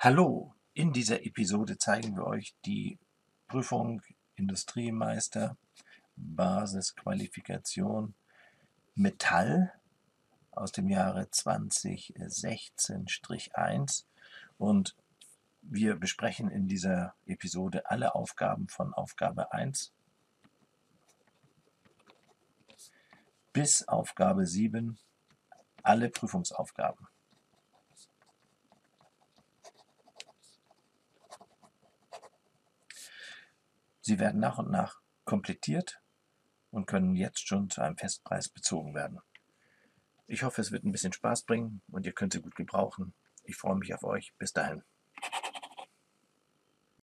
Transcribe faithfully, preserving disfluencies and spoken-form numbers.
Hallo, in dieser Episode zeigen wir euch die Prüfung Industriemeister Basisqualifikation Metall aus dem Jahre zweitausendsechzehn eins und wir besprechen in dieser Episode alle Aufgaben von Aufgabe eins bis Aufgabe sieben, alle Prüfungsaufgaben. Sie werden nach und nach komplettiert und können jetzt schon zu einem Festpreis bezogen werden. Ich hoffe, es wird ein bisschen Spaß bringen und ihr könnt sie gut gebrauchen. Ich freue mich auf euch. Bis dahin.